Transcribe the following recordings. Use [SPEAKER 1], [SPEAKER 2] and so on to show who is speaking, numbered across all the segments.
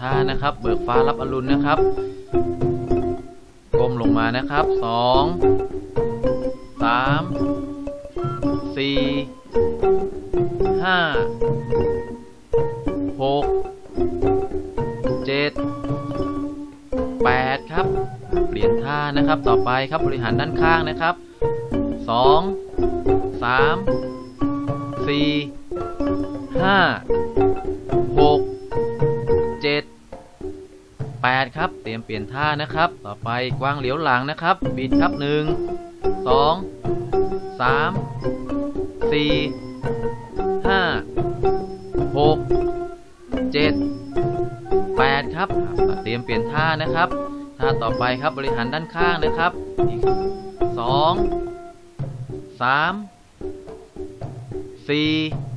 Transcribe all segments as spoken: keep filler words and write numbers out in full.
[SPEAKER 1] ท่านะครับเบิกฟ้ารับอรุณนะครับก้มลงมานะครับสองสามสี่ห้าหกเจ็ดแปดครับเปลี่ยนท่านะครับต่อไปครับบริหารด้านข้างนะครับสองสามสี่ห้าหกเจ็ดแปดครับเตรียมเปลี่ยนท่านะครับต่อไปกวางเหลียวหลังนะครับบิดครับหนึ่งสองสามสี่ห้าหกเจ็ดแปดครับเตรียมเปลี่ยนท่านะครับท่าต่อไปครับบริหารด้านข้างนะครับอีกสองสามสี่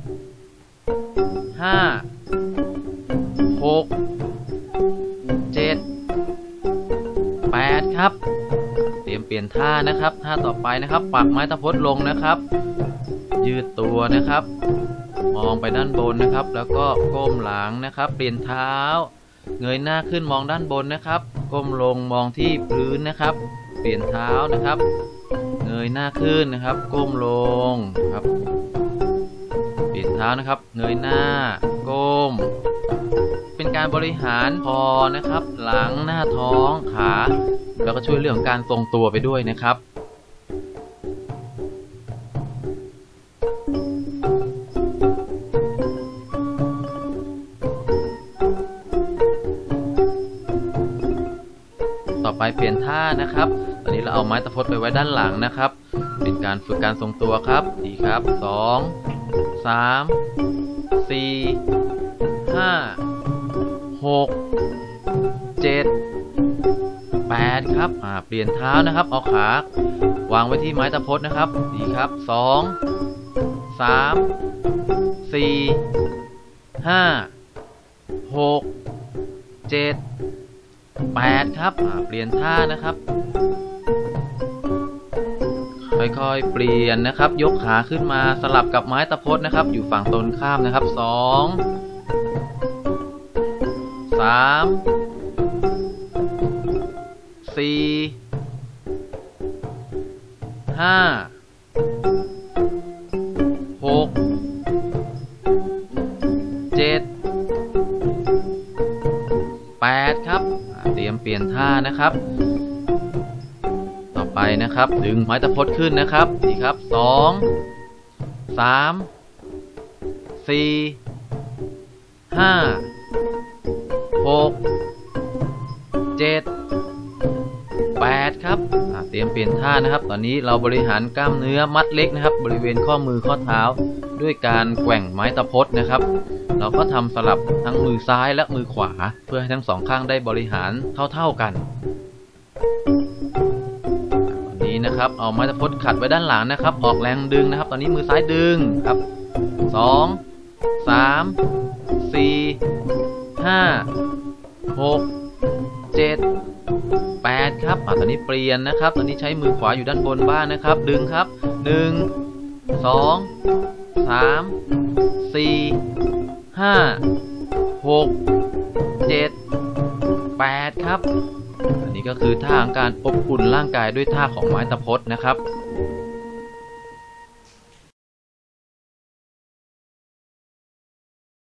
[SPEAKER 1] ห้าหกเจ็ดแปดครับเตรียมเปลี่ยนท่านะครับท่าต่อไปนะครับปักไม้ตะพดลงนะครับยืดตัวนะครับมองไปด้านบนนะครับแล้วก็ก้มหลังนะครับเปลี่ยนเท้าเงยหน้าขึ้นมองด้านบนนะครับก้มลงมองที่พื้นนะครับเปลี่ยนเท้านะครับเงยหน้าขึ้นนะครับก้มลงครับเปลี่ยนเท้านะครับเงยหน้าก้มเป็นการบริหารคอนะครับหลังหน้าท้องขาแล้วก็ช่วยเรื่องของการทรงตัวไปด้วยนะครับต่อไปเปลี่ยนท่านะครับตอนนี้เราเอาไม้ตะพดไปไว้ด้านหลังนะครับเป็นการฝึกการทรงตัวครับดีครับสองสามสี่ห้าหกเจ็ดแปดครับอ่าเปลี่ยนเท้านะครับเอาขาวางไว้ที่ไม้ตะพดนะครับดีครับสองสามสี่ห้าหกเจ็ดแปดครับอ่าเปลี่ยนท่านะครับค่อยๆเปลี่ยนนะครับยกขาขึ้นมาสลับกับไม้ตะพดนะครับอยู่ฝั่งตรงข้ามนะครับสองสามสี่ห้าหกเจ็ดแปดครับเตรียมเปลี่ยนท่านะครับต่อไปนะครับดึงไม้ตะพดขึ้นนะครับดีครับสองสามสี่ห้าหกเจ็ดแปดครับเตรียมเปลี่ยนท่านะครับตอนนี้เราบริหารกล้ามเนื้อมัดเล็กนะครับบริเวณข้อมือข้อเท้าด้วยการแกว่งไม้ตะพดนะครับเราก็ทำสลับทั้งมือซ้ายและมือขวาเพื่อให้ทั้งสองข้างได้บริหารเท่าๆกันตอนนี้นะครับเอาไม้ตะพดขัดไว้ด้านหลังนะครับออกแรงดึงนะครับตอนนี้มือซ้ายดึงครับสองสามสี่ห้าหกเจ็ดแปดครับอ่าตอนนี้เปลี่ยนนะครับตอนนี้ใช้มือขวาอยู่ด้านบนบ้างนะครับดึงครับหนึ่งสองสามสี่ห้าหกเจ็ดแปดครับอันนี้ก็คือท่าของการอบอุ่นร่างกายด้วยท่าของไม้ตะพดนะครับ